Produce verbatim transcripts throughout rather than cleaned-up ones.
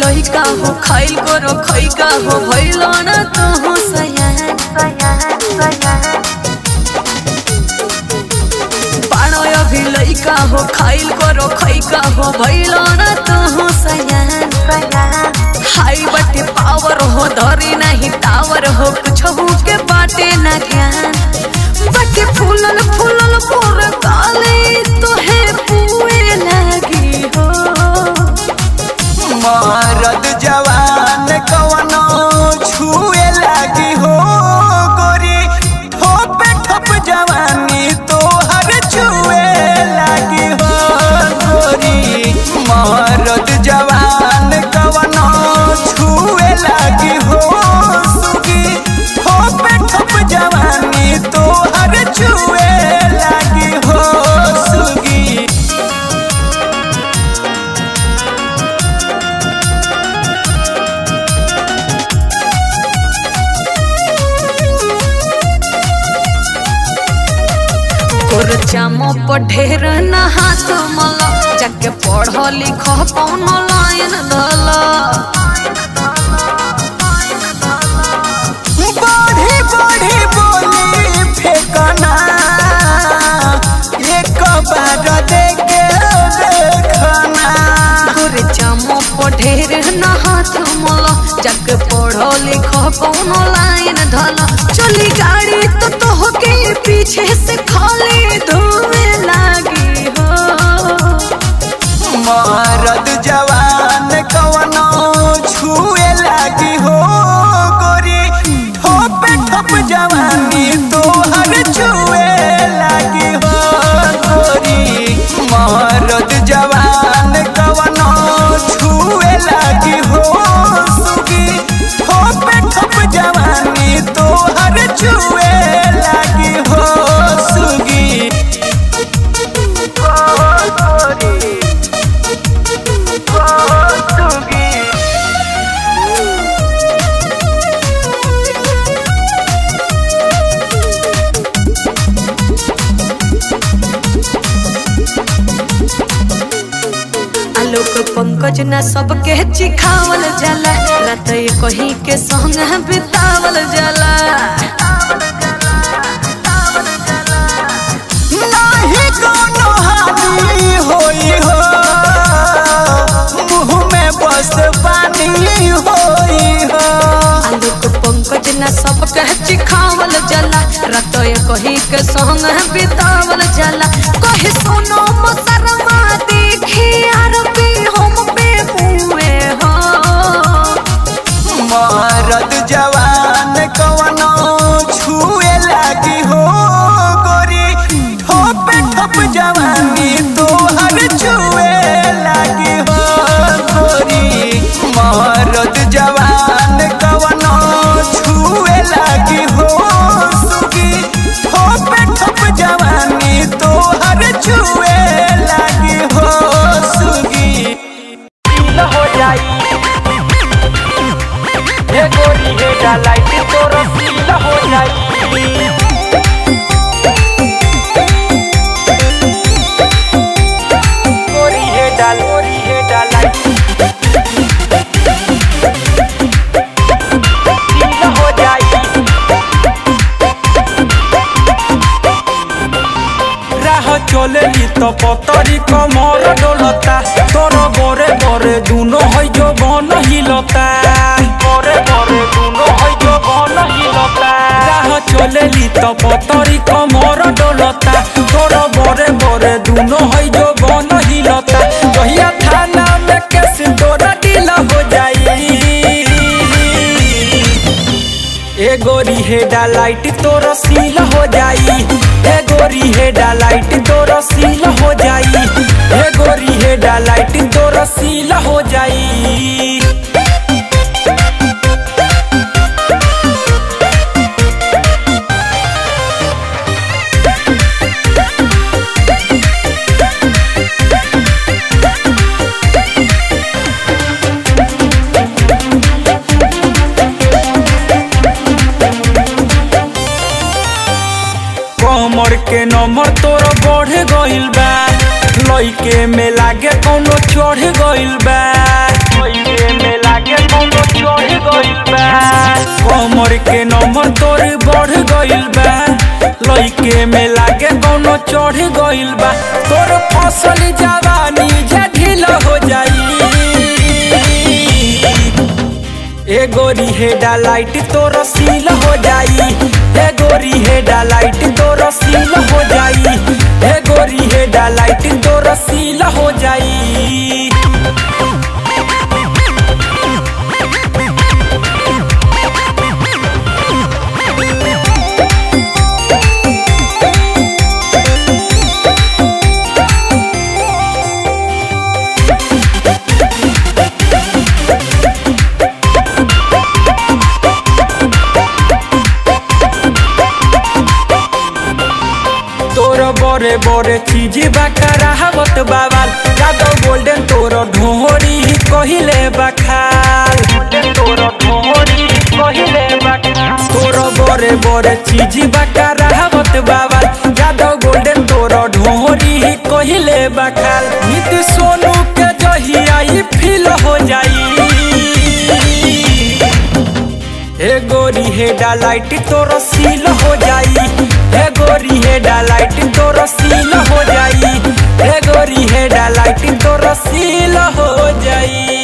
लइका हो खाइल करो खइका हो भइलो ना तू सयान बाणो अभी लइका हो खाइल करो खइका हो भइलो ना तू सयान हाई बटे पावर हो धरी नहीं टावर हो कुछ हो के बाटे ना ज्ञान बटे फूलल फूलल पूर काले तो है पुए लगी हो मरद जवान कवनो छुए लगी हो गोरी ठोपे ठोप जवानी तो हर छुए लगी हो गोरी मरद जवान कवनो छुए लगी हो सुगी ठोपे ठोप जवानी तो हर छुए लगी हो सुगी जामो पढ़ेर ना हाथ मला जाके पढ़ लिख कौनो लाइन दला बढ़ी बढ़ी बोली फेंकना एक बार देखे देखना तोरे जामो पढ़ेर ना हाथ मला जाके पढ़ लिख कौनो लाइन धला चली गाड़ी तो तोहके पीछे से खाली धुएं लगी हो मरद जवान कवनो छुए लगी हो गोरी ठोपे ठोप जवानी तो हर छुए लगी हो गोरी मरद जवान कवनो छुए लगी हो सुगी ठोपे ठोप जवानी तो हर छुए लगी हो सुगी आलोक पंकज ना सबके चिखावल जाला रात कहीं के संग बितावल जाला नहीं कोनो हानि होई हो मुँह में बस पानी होई हो आलोक पंकज ना सबके चिखावल जाला रात कहीं के संग बितावल जाला कहे सुनो मसरमा देखी आरती हम पे मुए हो मरद जवान कवनो छुए लगी हो गोरी ठोपे ठोप जवानी तो हर छुए लगी हो गोरी मरद जवान कवनो छुए लगी हो सुगी ठोपे ठोप जवानी तो हर छुए लगी हो सुगी हो जाई ये गोरी है डालाइट तो रसीला हो जाई गोरी है डाल गोरी है डालाइट रसीला हो जाई राह चलेली तो पतरी कमर डोलता तोर बरे बरे दुनो है जो बन हिलता बरे बरे दुनो है जो बन हिलता राह चलेली तो पतरी कमर डोलता तोर बरे बरे दुनो है जो बन हिलता कहिया थाना में केस तोरा ढीला हो जाई ए गोरी है डालाइट तो रसीला हो जाई ए गोरी है डालाइट तो रसीला हो जाई ए गोरी है डालाइट तो रसीला हो जाई कमर के नंबर तोर बढ़ गइल बा लइके में लागे कोनो चढ़ गइल बा लइके में गइल बा कमर के नंबर तोर बढ़ गइल बा लइके में लागे कोनो चढ़ गइल बा तोर फसल जवानी जे ढीला हो जाई ए गोरी हेडा लाइट तोर सील हो जाई ए गोरी हेडा लाइट तोर सील हो जाई ए गोरी हेडा लाइट तोर सील हो जाई बोरे बोरे चीज बकरावत बाबाल यादव गोल्डन तोर ढोरी कहिले बखाल तोर ढोरी कहिले बखाल तोर बोरे बोरे चीज बकरावत बाबाल यादव गोल्डन तोर ढोरी कहिले बखाल नित सोनू के जहिया ई फील हो जाई ए गोरी हेडा लाइट तोर सील हो जाई ए गोरी हेडा लाइट तोर सील हो जाई ए गोरी हेडा लाइट तोर सील हो जाई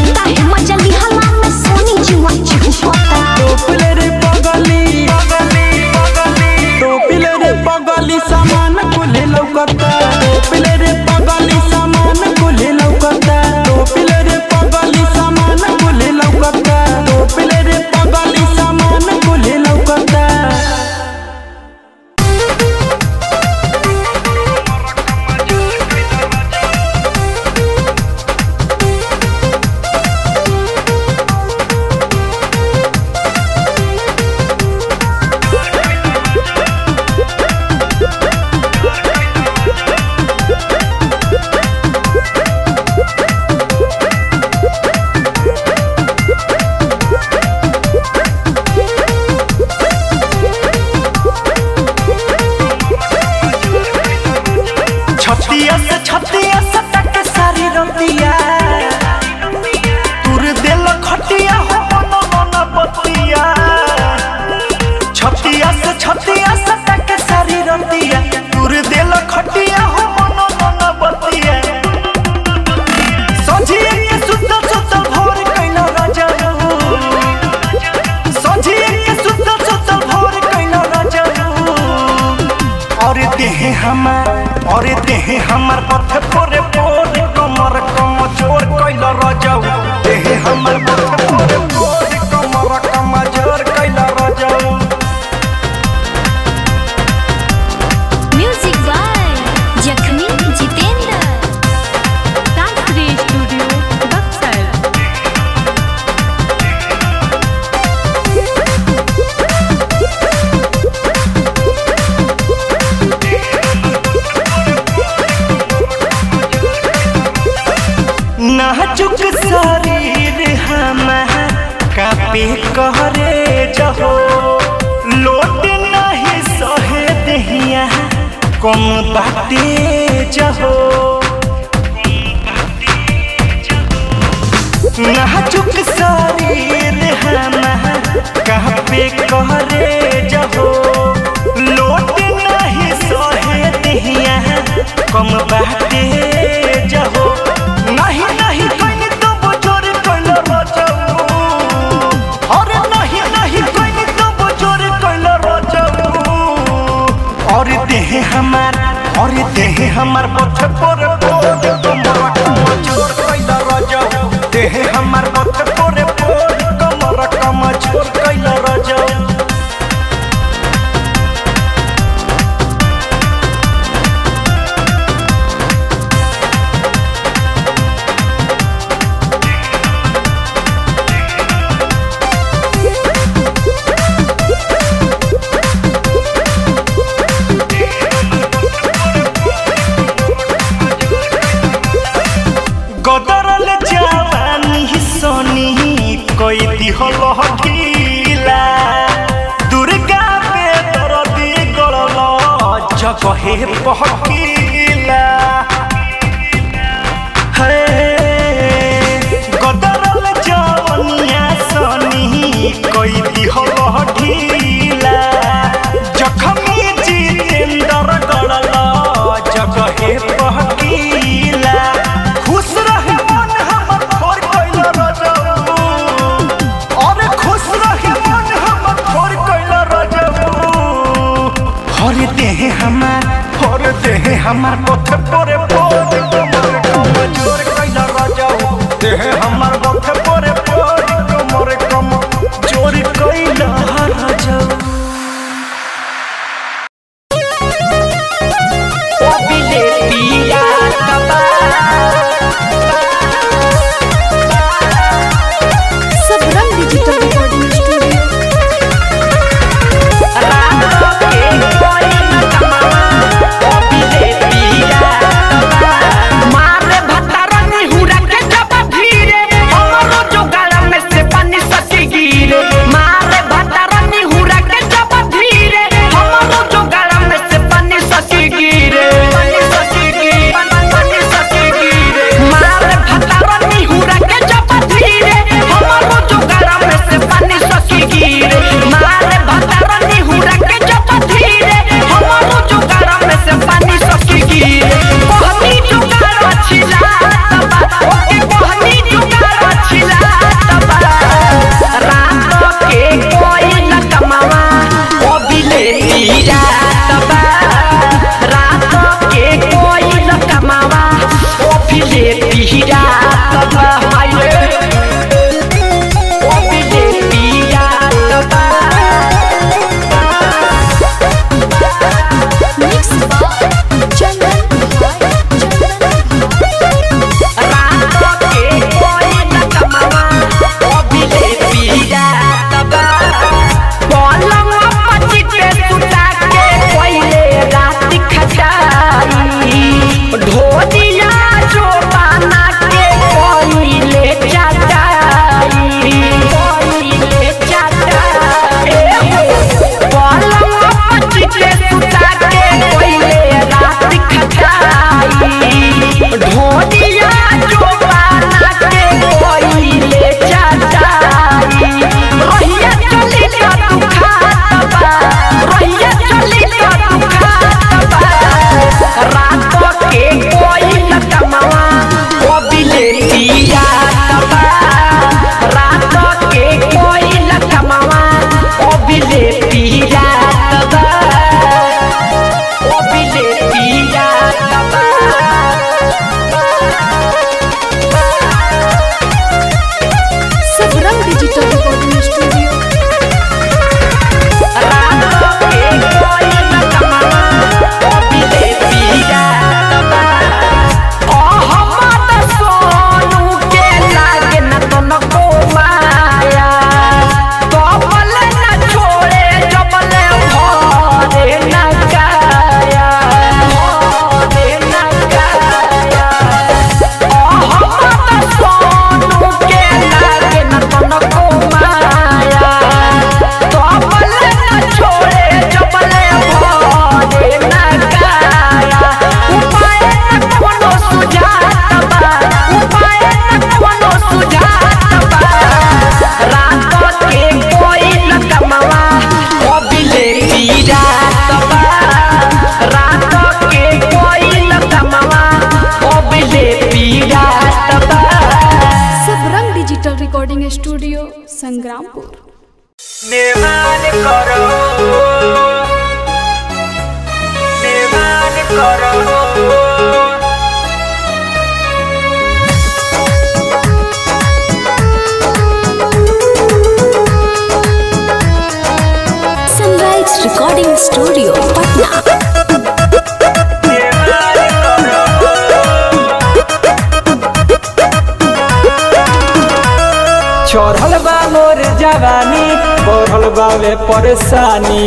मजा लिहला में सोनी जीवा जीवा टोपले रे पगली पथ पोरे पोरे कमर कम जोर कैल रजऊ देह हमर पथ पोरे पोरे कमर कम जोर कैल रजऊ। म्यूजिक बाय जखमी जितेंद्र, शास्त्रीय स्टूडियो बक्सर। नाजुक शरीर हमार कापे कहरे जहो लोट नहीं सहे दहिया कम बाटे जहो। नाजुक शरीर हमार कापे कहरे जहो लोट नहीं सहे दहिया कम बाटे जहो। नहीं नहीं कोई तो बोझोर कोइल रजऊ अरे नहीं नहीं कोई तो बोझोर कोइल रजऊ। और देह हमार और देह हमार पथ पर पोर कमर कम जोर कैल रजऊ देह हमार पथ पर पोर कमर कम जोर कैल रजऊ। गदरल जवानी सोनी कोई दिहल ढीला दुर्गा पे दरदी गड़ल जगहे पहकीला। हे गदरल जवानिया सोनी कोई दिहल ढीला जखमी जितेंद्र गड़ल जगहे पहकीला। खुश रही मन हमर छोड़ कैल रजऊ अरे खुश रही मन हमर छोड़ कैल रजऊ। हर देह हमार हर देह हमार पथ पोरे पोरे कमर कम जोर कैल रजऊ देह हमार पथ पोरे पोरे कमर कम जोर कैल रजऊ। ओ बिले पिया कबा डिजिटल रिकॉर्डिंग स्टूडियो। रात के कोई न कमावा ओ बिले पिया रिकॉर्डिंग स्टूडियो संग्रामपुर। निर्माण करो निर्माण करो सनराइज रिकॉर्डिंग स्टूडियो पटना। चढ़ल बा मोर जवानी बढ़ल बावे परेशानी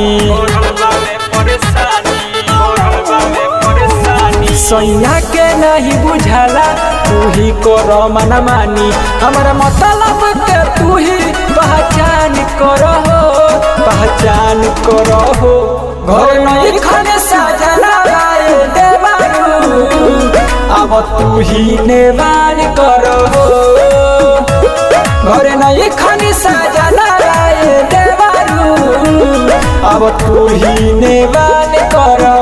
सैया के नहीं बुझाला तू ही करो मना मानी हमारा मतलब के तू ही पहचान करो पहचान करो घर नहीं खाने साजना आए देवारू अब तू ही नेवान करो घर नहीं खानी साजना आए देवारू अब तू ही नेवान करो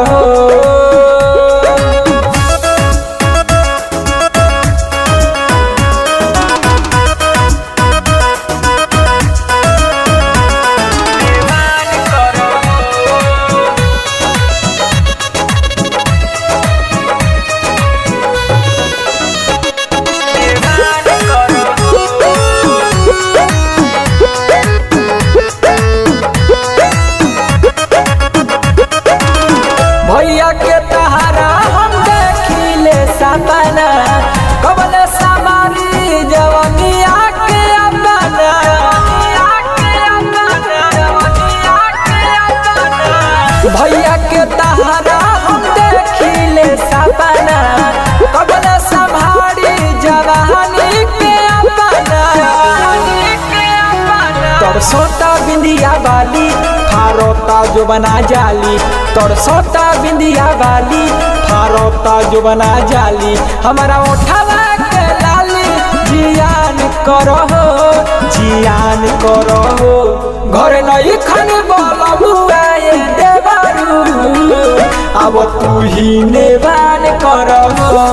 भैया के तहारा हम देखिले सपना कबल समारी जवनिया के अपना भैया के तहारा हम देखिले सपना कबल संभारी जवानी के अपना तरसोता बिंदिया वाली फारोता जो बना जाली तरसोता बिंदिया वाली फारोता जो बना जाली हमारा उठावा के लाली जियान करो जियान करो घर नहीं खाने बोला बुआए देवारू अब तू ही नेवान करो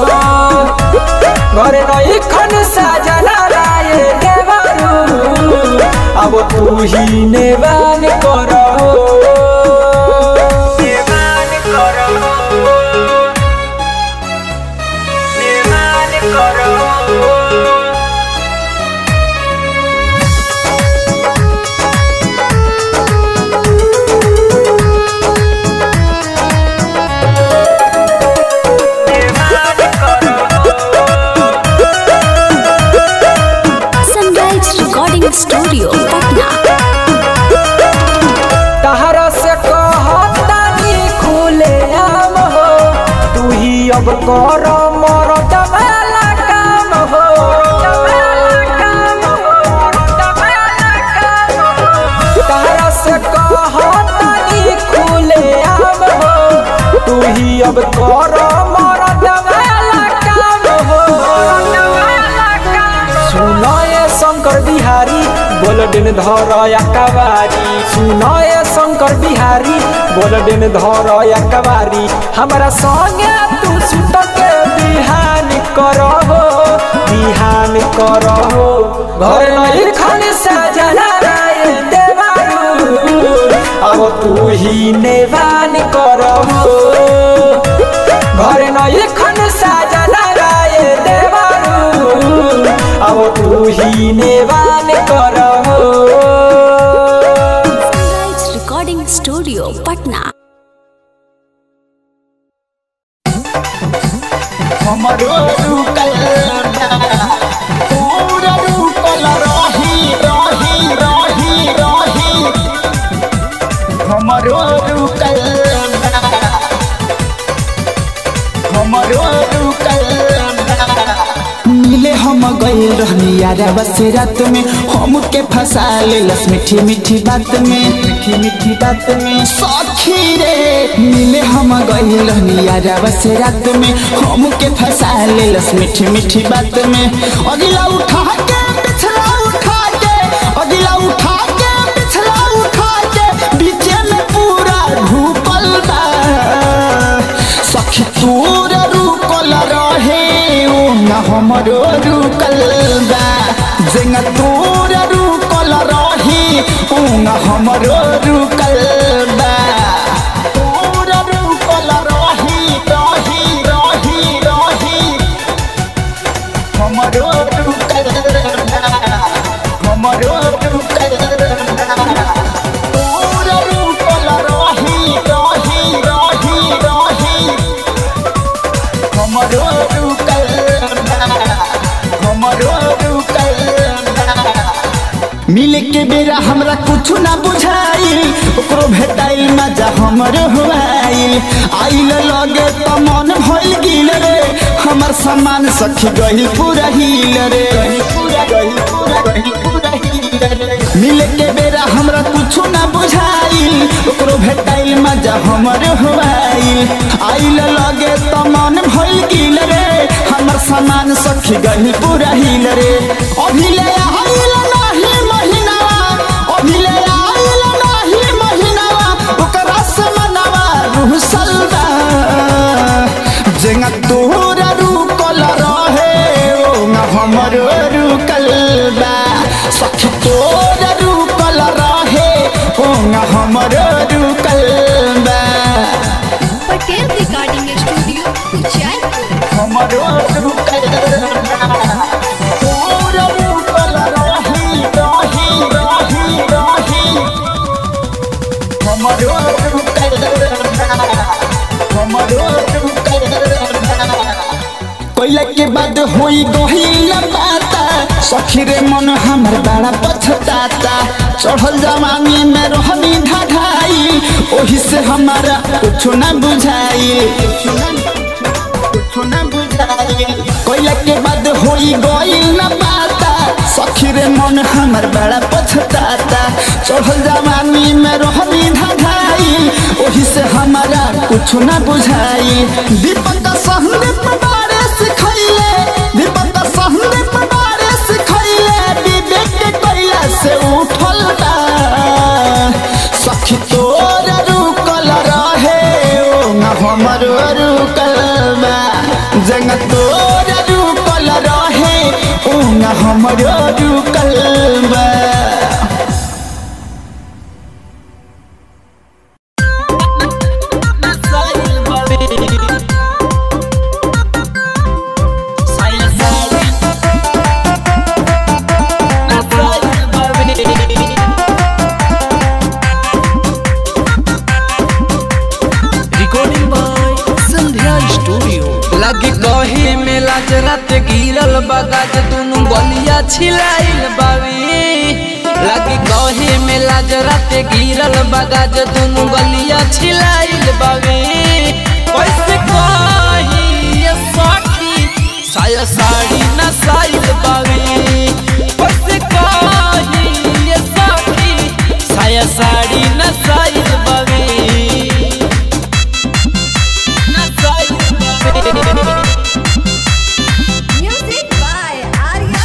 घर नहीं खाने साजना राय देवारू अब तू ही नेवान करो सनराइज रिकॉर्डिंग स्टूडियो पटना। तहरा से कहतानी खुले आम हो तू ही अब करो मोर दबाला काम हो तहरा से कहतानी खुले आम हो तू ही अब करो मोर दबाला काम हो सुनो ये शंकर बिहारी गोल्डन धर कवारी सुनो ये शंकर बिहारी गोल्डन धर कवारी हमारा संगे तू सुत के बिहान करो बिहान करो घर नहीं खाने साजना राय देवारू अब तू ही नेवान करो घर नहीं खाने साजना राय देवारू अब तू ही नेवान करो सनराइज रिकॉर्डिंग स्टूडियो पटना। हमरो रुकल पूरा रुकल रही रही रही रही हमरो रुकल हमरो रुकल मिले हम गइल रहनी यार बस रात में हम के फंसा लेलस मीठी मीठी बात में मीठी मीठी बात में सखी रे मिले हम गइल रहनी यार बस रात में हम के फंसा लेलस मीठी मीठी बात में अगला उठा के पिछला उठा के अगला उठा के पिछला उठा के बीच में पूरा ढूकल बा सखी पूरा रुकल रहे ओ ना हमरो रुकल बा जेंगा तू हमरो रुकल बा पूरा रुकल रही रही रही रही हमरो रुकल बा हमरो रुकल बा पूरा रुकल रही रही रही रही हमरो रुकल बा हमरो रुकल बा मिले के बेरा हमरा कुछ ना बुझाइल ओकरो भेटाइल मजा हमरो हुआइल आइल लगे त मन भइल गिल रे हमर सामान सखी गइल पूरा हिल रे पूरा गइल पूरा गइल पूरा हिल रे मिले के बेरा हमरा कुछ ना बुझाइल ओकरो भेटाइल मजा हमरो हुआइल आइल लगे त मन भइल गिल रे हमर सामान सखी गइल पूरा हिल रे अभी ले आइल नाही महीनावा अभी ले आइल नाही महीनावा ओकरा से मनवा रूह सलदा जेंगा तोरा रुकल रहे ओ ना हमर रुकल बा सखी तोरा रुकल रहे ओ ना हमर रुकल बा पटेल रिकॉर्डिंग स्टूडियो जयपुर हमर रुकल बा तोरा रुकल रही रही रही रही हमर रुकल बा हमर रुकल बा कोइला के बाद होई गहिल बाता सखी रे मन हमर बड़ा पछताता चढ़ल जवानी में रहनी ढाढाई ओही से हमारा कुछ ना बुझाई कुछ ना बुझाई कोइला के बाद होई गइल बाता सखी रे मन हमर बड़ा पछताता चढ़ल जवानी में रहनी ढाढाई ओही से हमारा कुछ ना बुझाई दीपक सहने बारे सिखैले दीपक सहने बारे सिखैले विवेक के कैला से उठल बा सखी तोरा रुकल रहे ओ ना हमर रुकल बा जंग तोरा रुकल रहे ओ ना हमर रुकल बा लगी कहे में लाज रात गिरल बगाज दुनु गलिया छिलाइल बावी लगी कहे में लाज रात गिरल बगाज दुनु गलिया छिलाइल बावी कैसे कही ये सखी साया साड़ी न साइल बावी कैसे कही ये सखी साया साड़ी न साइल बावी म्यूजिक बाय आर्या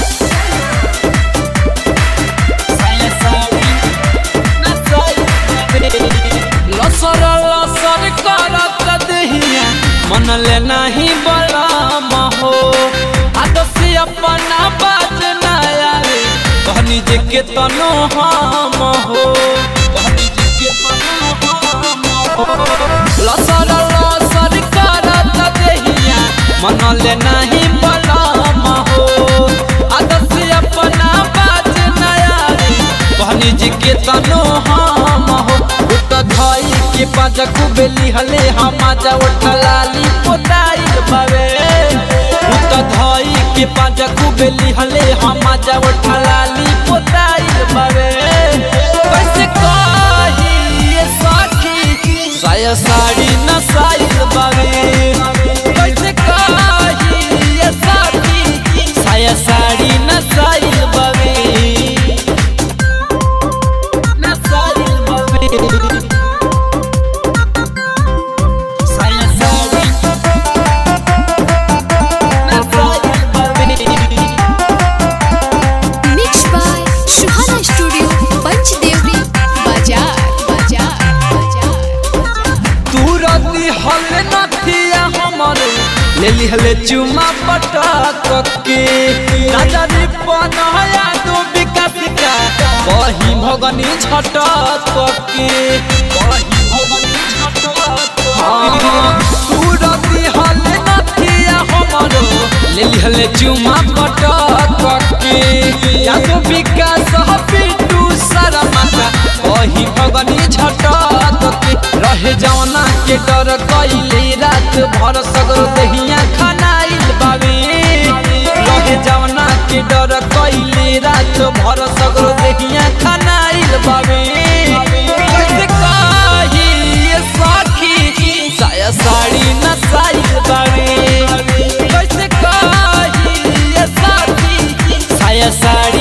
लसर लसर करत दहिया मन ले नहीं बलम हो आदसी अपना बात न आवे कहनी जे के तनो हम हो कहनी जे के तनो हम हो लसर लसर करत दहिया मन ले नहीं बलम हो आदसी अपना बात न आवे कहनी जे के तनो हम हो उत धई के पाजा कुबेली हले हमाजा उठलाली पोताई बावे उत धई के पाजा कुबेली हले हमाजा उठलाली पोताई बावे कैसे कही ये सखी साया साड़ी न साइल बावे कैसे कही ये सखी साया साड़ी न साइल बावे न साइल बावे mix by Suhana studio Panchdevari बाजार बाजार बाजार तुरंती हल नथिया हमर ले लिहले चुमा पटक के राजा रे पनया दो विकास का कही भगनी भगनी झटक के कहीं भगनी झटक सूरती हले नथिया हमरो ले लिहले चुमा पटक के या तो विकास पिटू सारा माता कहीं भगनी झटक के रहे जवना के डर कइले रात भर सगर दहिया खनाइल बावे रहे जवना के डर कइले रात भर सगर दहिया खनाइल बावे कैसे कही सखी साया साड़ी नसाइल बावे कैसे कही सखी साया साड़ी